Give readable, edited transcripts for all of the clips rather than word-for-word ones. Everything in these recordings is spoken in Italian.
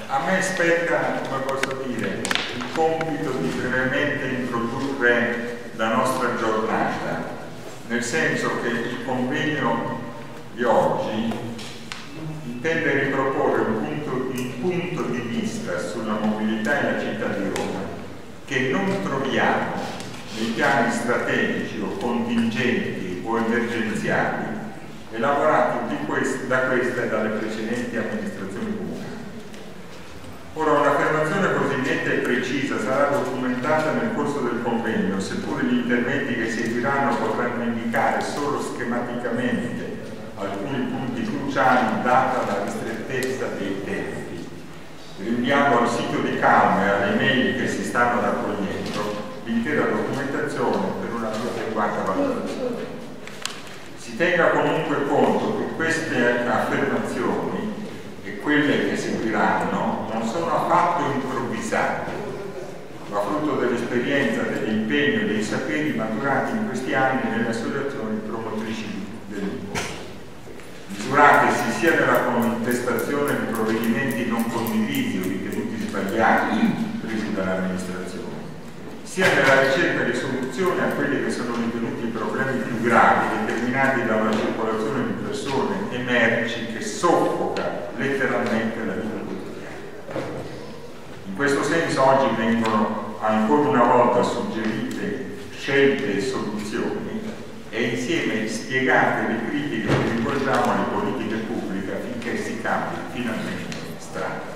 A me spetta, come posso dire, il compito di brevemente introdurre la nostra giornata, nel senso che il convegno di oggi intende riproporre un punto di vista sulla mobilità in la città di Roma che non troviamo nei piani strategici o contingenti o emergenziali elaborati da questa e dalle precedenti amministrazioni comunali. Ora, un'affermazione così netta e precisa sarà documentata nel corso del convegno, seppure gli interventi che seguiranno potranno indicare solo schematicamente alcuni punti cruciali data la ristrettezza dei tempi. Rinviamo al sito di Calma e alle mail che si stanno raccogliendo l'intera documentazione per una più adeguata valutazione. Si tenga comunque conto che queste affermazioni e quelle che seguiranno non sono affatto improvvisate, ma frutto dell'esperienza, dell'impegno e dei saperi maturati in questi anni nelle associazioni promotrici dell'incontro, misuratesi sia nella contestazione di provvedimenti non condivisi o ritenuti sbagliati presi dall'amministrazione, sia nella ricerca di soluzioni a quelli che sono ritenuti i problemi più gravi determinati dalla circolazione di persone e merci che soffoca letteralmente la vita quotidiana. In questo senso oggi vengono ancora una volta suggerite scelte e soluzioni e insieme spiegate le critiche che rivolgiamo alle politiche pubbliche affinché si cambi finalmente strada.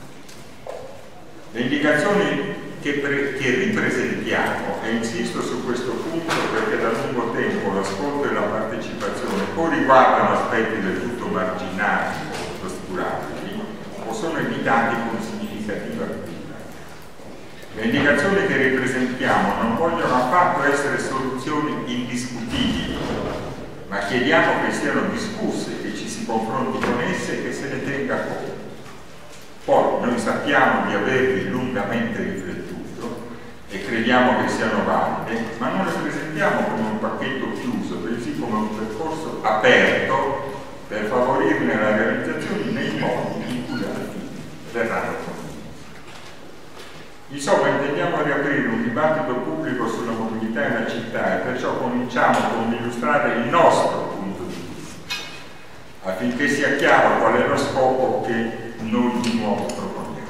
Le indicazioni che ripresentiamo, e insisto su questo punto perché da lungo tempo l'ascolto e la partecipazione o riguardano aspetti del tutto marginali o trascurabili o sono evitati con significativa cura. Le indicazioni che ripresentiamo non vogliono affatto essere soluzioni indiscutibili, ma chiediamo che siano discusse, che ci si confronti con esse e che se ne tenga conto. Poi noi sappiamo di averli lungamente riflettuto e crediamo che siano valide, ma non le presentiamo come un pacchetto chiuso, bensì come un percorso aperto per favorirne la realizzazione nei modi in cui alla fine verranno condivise. Insomma, intendiamo riaprire un dibattito pubblico sulla mobilità nella città e perciò cominciamo con illustrare il nostro punto di vista, affinché sia chiaro qual è lo scopo che noi di nuovo proponiamo,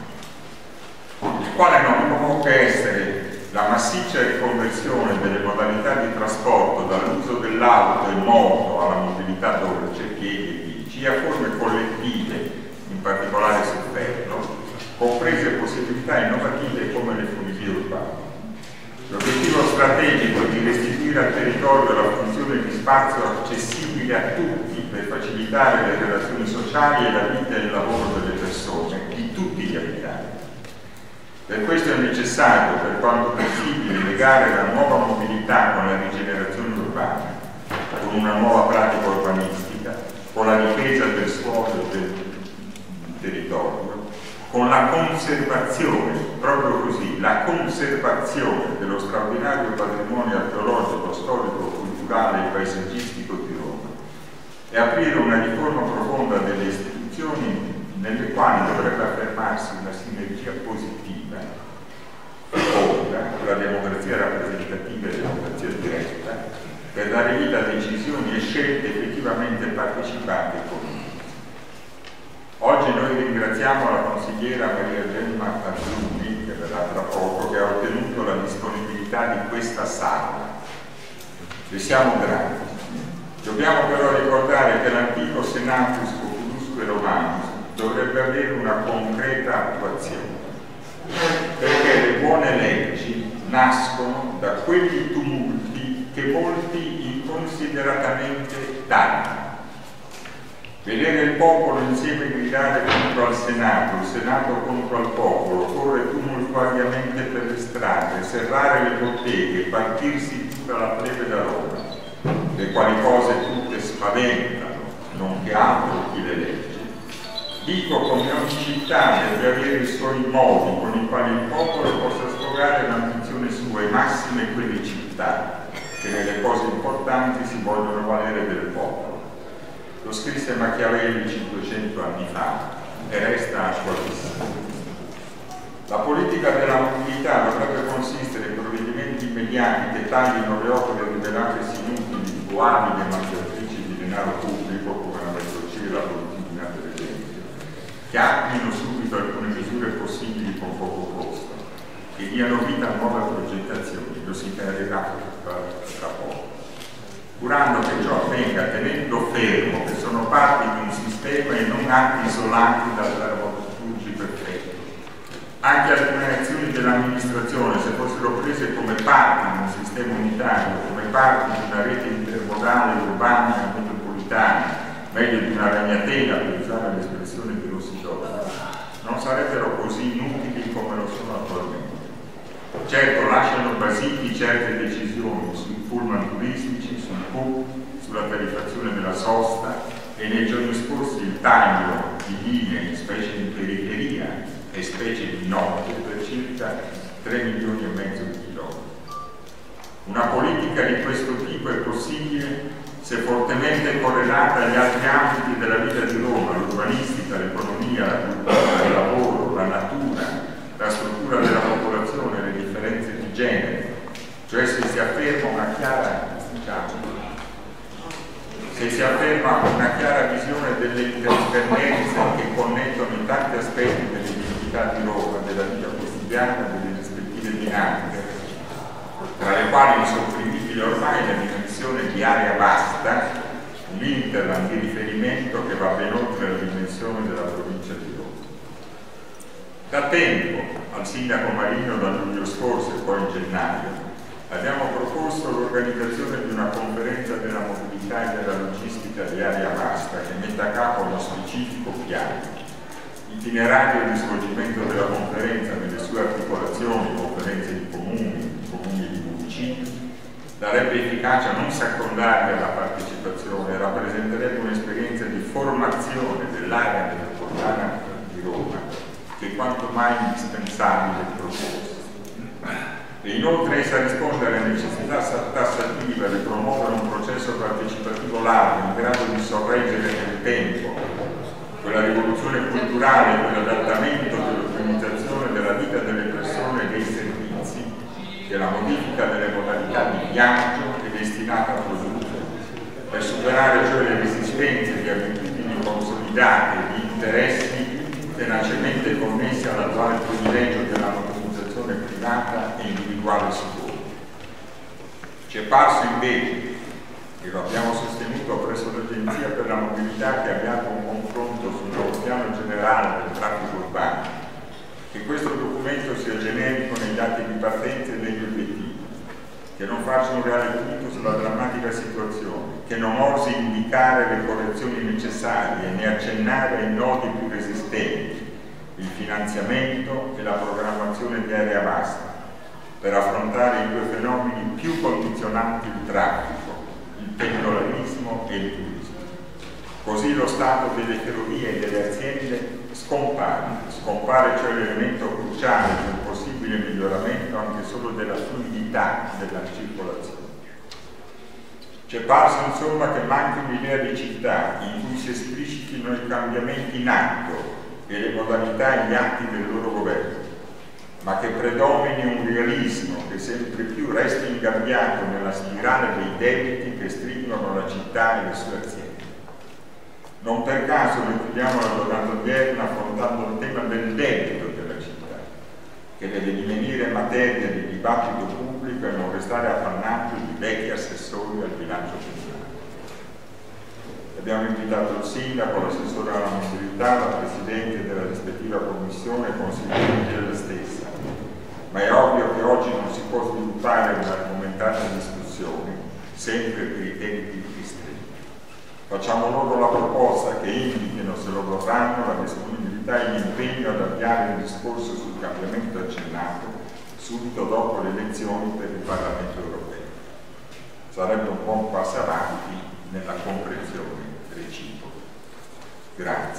il quale non può che essere la massiccia riconversione delle modalità di trasporto dall'uso dell'auto e moto alla mobilità dolce, piedi e bici, a forme collettive, in particolare sul ferro, comprese possibilità innovative come le funivie urbane. L'obiettivo strategico è di restituire al territorio la funzione di spazio accessibile a tutti per facilitare le relazioni sociali e la vita e il lavoro delle persone, di tutti gli abitanti. Per questo è necessario, per quanto possibile, legare la nuova mobilità con la rigenerazione urbana, con una nuova pratica urbanistica, con la difesa del suolo e del territorio, con la conservazione, proprio così, la conservazione dello straordinario patrimonio archeologico, storico, culturale e paesaggistico di Roma, e aprire una riforma profonda delle istituzioni nelle quali dovrebbe affermarsi una sinergia positiva con la democrazia rappresentativa e la democrazia diretta per dare vita a decisioni e scelte effettivamente partecipate e condivise. Oggi noi ringraziamo la consigliera Maria Gemma Azzurri, che verrà tra poco, che ha ottenuto la disponibilità di questa sala. Le siamo grati. Dobbiamo però ricordare che l'antico Senatus Populusque Romanus dovrebbe avere una concreta attuazione, perché le buone leggi nascono da quegli tumulti che molti inconsideratamente danno. Vedere il popolo insieme gridare contro al Senato, il Senato contro al popolo, correre tumultuariamente per le strade, serrare le botteghe, partirsi tutta la plebe da Roma, le quali cose tutte spaventano, non che altro chi le legge. Dico come ogni città deve avere i suoi modi con i quali il popolo possa sfogare l'ambizione sua e massime quelle città che nelle cose importanti si vogliono valere del popolo. Lo scrisse Machiavelli 500 anni fa e resta attualissimo. taglino le opere rivelatesi inutili o abili mangiatrici di denaro pubblico, come la metrocira produttività per esempio, che attuino subito alcune misure possibili con poco costo, che diano vita a nuove progettazioni, lo si chiarirà tra poco, curando che ciò avvenga tenendo fermo che sono parti di un sistema e non atti isolati dal drammaturgi perfetto. Anche alcune azioni dell'amministrazione, se fossero prese come parti di un sistema unitario, come parti di una rete intermodale urbana e metropolitana, meglio di una ragnatela per usare l'espressione dello Sidoro, non sarebbero così inutili come lo sono attualmente. Certo, lasciano basiti certe decisioni sui pullman turistici, sul PUC, sulla tarifazione della sosta e nei giorni scorsi il taglio di linee, specie di periferia e specie di notte, per circa 3,5 milioni di chilometri. Una politica di questo tipo è possibile se fortemente correlata agli altri ambiti della vita di Roma, l'urbanistica, l'economia, la cultura, il lavoro, la natura, la struttura della popolazione, le differenze di genere, cioè se si afferma una chiara visione delle interdipendenze che connettono i tanti aspetti dell'identità di Roma, della vita quotidiana, delle rispettive dinamiche, tra le quali insopprimibile ormai la dimensione di area vasta, l'interland di riferimento che va ben oltre la dimensione della provincia di Roma. Da tempo, al sindaco Marino da luglio scorso e poi in gennaio, abbiamo proposto l'organizzazione di una conferenza della mobilità e della logistica di area vasta che metta a capo uno specifico piano, itinerario di svolgimento della conferenza nelle sue articolazioni, conferenze di comuni e di municipi, darebbe efficacia non secondaria alla partecipazione, rappresenterebbe un'esperienza di formazione dell'area metropolitana di Roma, che è quanto mai indispensabile e proposta. E inoltre essa risponde alle necessità tassative di promuovere un processo partecipativo largo, in grado di sorreggere nel tempo quella rivoluzione culturale, quell'adattamento dell'organizzazione della vita delle persone e dei servizi che la modifica delle modalità di viaggio è destinata a produrre, per superare cioè le resistenze di abitudini consolidate, di interessi tenacemente connessi all'attuale privilegio della motorizzazione privata e individuale sicura. Ci è parso invece, e lo abbiamo sostenuto presso l'Agenzia per la Mobilità che ha avviato un confronto sul nuovo piano generale del traffico urbano, che questo documento sia generico nei dati di partenza e negli obiettivi, che non faccia un reale punto sulla drammatica situazione, che non osi indicare le correzioni necessarie né accennare ai nodi più resistenti, il finanziamento e la programmazione di area vasta, per affrontare i due fenomeni più condizionanti il traffico, il pendolarismo e il turismo. Così lo stato delle ferrovie e delle aziende scompare cioè l'elemento cruciale di un possibile miglioramento anche solo della fluidità della circolazione. C'è parso insomma che manchi un'idea di città in cui si esplicitino i cambiamenti in atto e le modalità e gli atti del loro governo, ma che predomini un realismo che sempre più resti ingabbiato nella spirale dei debiti che stringono la città e le sue aziende. Non per caso noi chiudiamo la giornata odierna affrontando il tema del debito della città, che deve divenire materia di dibattito pubblico e non restare appannaggio di vecchi assessori al bilancio comunale. Abbiamo invitato il sindaco, l'assessore alla mobilità, la presidente della rispettiva commissione e consiglieri della stessa, ma è ovvio che oggi non si può sviluppare un'argomentata discussione sempre per i tempi ristretti. Facciamo loro la proposta che indichino, se lo vorranno, la disponibilità e l'impegno ad avviare un discorso sul cambiamento accennato subito dopo le elezioni per il Parlamento europeo. Sarebbe un buon passo avanti nella comprensione reciproca. Grazie.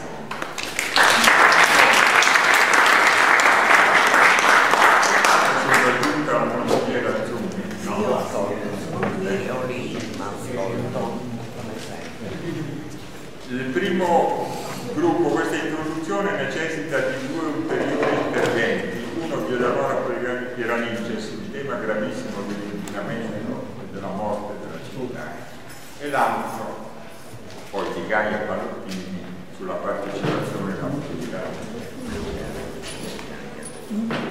Soprattutto alla consigliera Zumbi. Il primo gruppo, questa introduzione necessita di due ulteriori interventi, uno di Eleonora Pieranice sul tema gravissimo dell'inquinamento di Gaia Palottini sulla partecipazione alla mobilità.